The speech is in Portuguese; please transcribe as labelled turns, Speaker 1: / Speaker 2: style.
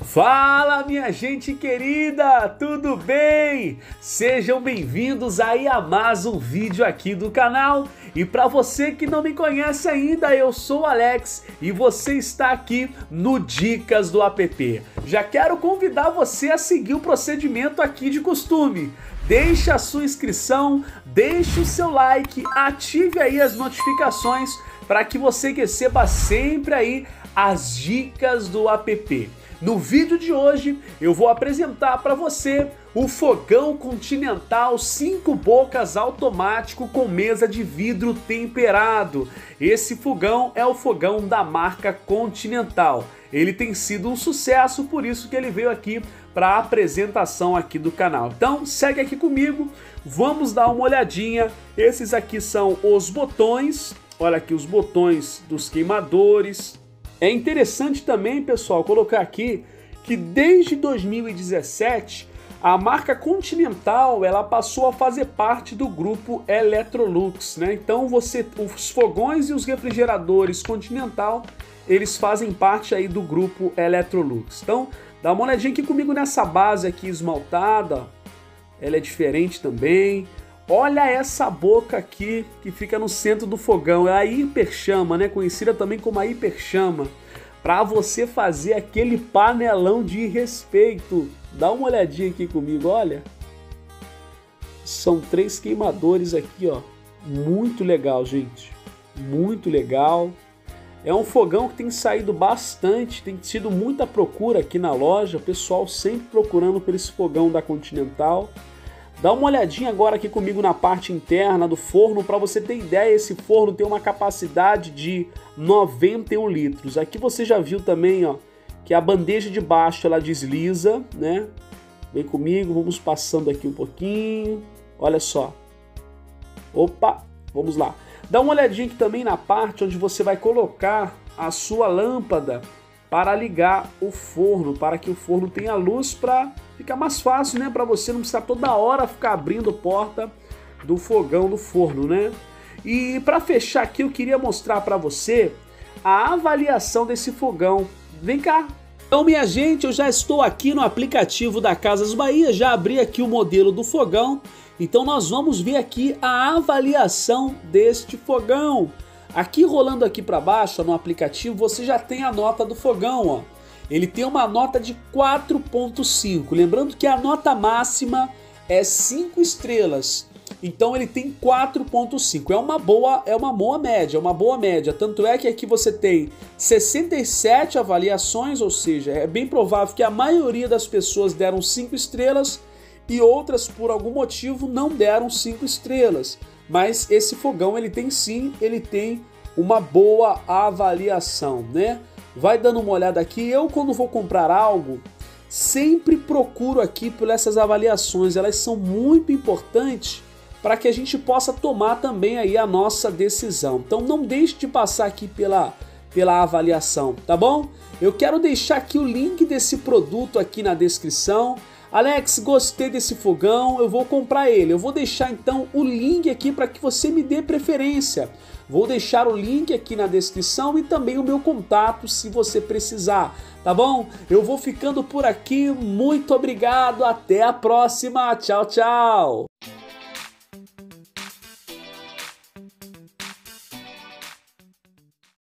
Speaker 1: Fala, minha gente querida, tudo bem? Sejam bem-vindos aí a mais um vídeo aqui do canal. E para você que não me conhece ainda, eu sou o Alex e você está aqui no Dicas do App. Já quero convidar você a seguir o procedimento aqui de costume. Deixe a sua inscrição, deixe o seu like, ative aí as notificações para que você receba sempre aí as dicas do app. No vídeo de hoje eu vou apresentar para você o fogão Continental 5 bocas automático com mesa de vidro temperado. Esse fogão é o fogão da marca Continental. Ele tem sido um sucesso, por isso que ele veio aqui para a apresentação aqui do canal. Então segue aqui comigo, vamos dar uma olhadinha. Esses aqui são os botões, olha aqui os botões dos queimadores. É interessante também, pessoal, colocar aqui que desde 2017 a marca Continental ela passou a fazer parte do grupo Electrolux, né? Então os fogões e os refrigeradores Continental, eles fazem parte aí do grupo Electrolux. Então dá uma olhadinha aqui comigo nessa base aqui esmaltada, ela é diferente também. Olha essa boca aqui que fica no centro do fogão, é a hiperchama, né? Conhecida também como a hiperchama, para você fazer aquele panelão de respeito. Dá uma olhadinha aqui comigo, olha. São 3 queimadores aqui, ó. Muito legal, gente. Muito legal. É um fogão que tem saído bastante, tem tido muita procura aqui na loja, o pessoal sempre procurando por esse fogão da Continental. Dá uma olhadinha agora aqui comigo na parte interna do forno, para você ter ideia, esse forno tem uma capacidade de 91 litros. Aqui você já viu também, ó, que a bandeja de baixo ela desliza, né? Vem comigo, vamos passando aqui um pouquinho, olha só. Opa, vamos lá. Dá uma olhadinha aqui também na parte onde você vai colocar a sua lâmpada para ligar o forno, para que o forno tenha luz, para ficar mais fácil, né? Para você não precisar toda hora ficar abrindo porta do fogão do forno, né? E para fechar aqui, eu queria mostrar para você a avaliação desse fogão. Vem cá! Então, minha gente, eu já estou aqui no aplicativo da Casas Bahia, já abri aqui o modelo do fogão. Então nós vamos ver aqui a avaliação deste fogão. Aqui rolando aqui para baixo, ó, no aplicativo, você já tem a nota do fogão, ó. Ele tem uma nota de 4.5. Lembrando que a nota máxima é 5 estrelas. Então ele tem 4.5. É uma boa média. Tanto é que aqui você tem 67 avaliações, ou seja, é bem provável que a maioria das pessoas deram 5 estrelas e outras, por algum motivo, não deram 5 estrelas. Mas esse fogão, ele tem uma boa avaliação, né? Vai dando uma olhada aqui. Eu, quando vou comprar algo, sempre procuro aqui por essas avaliações. Elas são muito importantes para que a gente possa tomar também aí a nossa decisão. Então não deixe de passar aqui pela avaliação, tá bom? Eu quero deixar aqui o link desse produto aqui na descrição. Alex, gostei desse fogão, eu vou comprar ele. Eu vou deixar então o link aqui para que você me dê preferência. Vou deixar o link aqui na descrição e também o meu contato se você precisar, tá bom? Eu vou ficando por aqui, muito obrigado, até a próxima, tchau, tchau!